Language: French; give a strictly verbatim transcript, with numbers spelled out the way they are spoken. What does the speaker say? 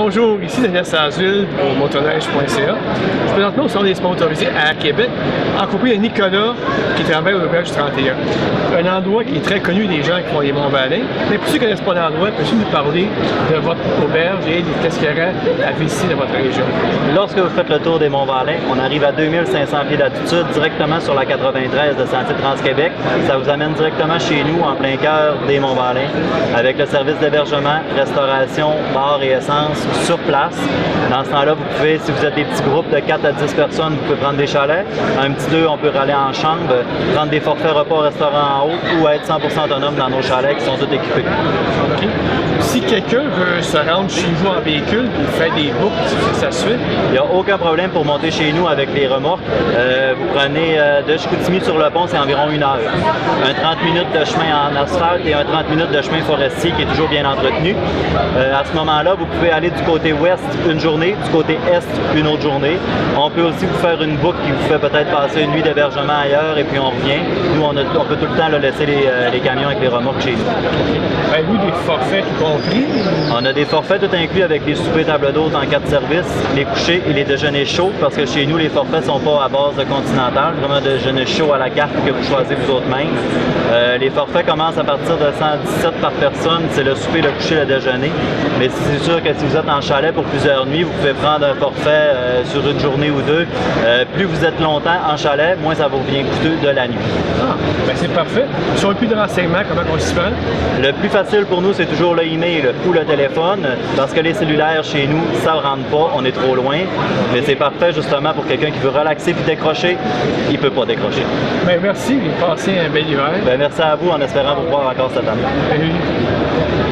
Bonjour, ici Daniel Sazul au motoneige point c a. Je présente nous au salon des sports motorisés à Québec, en compagnie de Nicolas qui travaille au l'auberge du trente et un. Un endroit qui est très connu des gens qui font les Monts-Valin. Mais pour ceux qui ne connaissent pas l'endroit, peux-tu nous parler de votre auberge et de qu'est-ce qu'il y aurait à visiter dans votre région? Lorsque vous faites le tour des Monts-Valin, on arrive à deux mille cinq cents pieds d'altitude directement sur la quatre-vingt-treize de Sentier Trans-Québec. Ça vous amène directement chez nous en plein cœur des Monts-Valin avec le service d'hébergement, restauration, bar et essence sur place. Dans ce temps-là, vous pouvez, si vous êtes des petits groupes de quatre à dix personnes, vous pouvez prendre des chalets. Un petit deux, on peut râler en chambre, prendre des forfaits repas au restaurant en haut ou être cent pour cent autonome dans nos chalets qui sont tous équipés. Okay. Si quelqu'un veut se rendre chez vous en véhicule et faire des boucles, ça se fait? Il n'y a aucun problème pour monter chez nous avec les remorques. Euh, vous prenez euh, de Chicoutimi sur le pont, c'est environ une heure. Un trente minutes de chemin en asphalte et un trente minutes de chemin forestier qui est toujours bien entretenu. Euh, à ce moment-là, vous pouvez aller du côté ouest une journée, du côté est une autre journée. On peut aussi vous faire une boucle qui vous fait peut-être passer une nuit d'hébergement ailleurs et puis on revient. Nous, on, a, on peut tout le temps là, laisser les, euh, les camions avec les remorques chez nous. Avez-vous des forfaits tout compris? On a des forfaits tout inclus avec les soupers table d'hôte en quatre services, les couchers et les déjeuners chauds parce que chez nous, les forfaits ne sont pas à base de continental, vraiment déjeuner chaud à la carte que vous choisissez vous autres mêmes. Euh, les forfaits commencent à partir de cent dix-sept par personne, c'est le souper, le coucher, le déjeuner. Mais c'est sûr que si vous êtes en chalet pour plusieurs nuits, vous pouvez prendre un forfait euh, sur une journée ou deux. Euh, plus vous êtes longtemps en chalet, moins ça vous revient coûteux de la nuit. Ah, ben c'est parfait. Si on n'a plus de renseignements, comment on s'y prend? Le plus facile pour nous, c'est toujours le email ou le téléphone, parce que les cellulaires chez nous, ça ne rentre pas, on est trop loin. Mais c'est parfait justement pour quelqu'un qui veut relaxer puis décrocher, il ne peut pas décrocher. Ben merci et passez un bel hiver. Ben merci à vous en espérant vous voir encore cette année. Salut.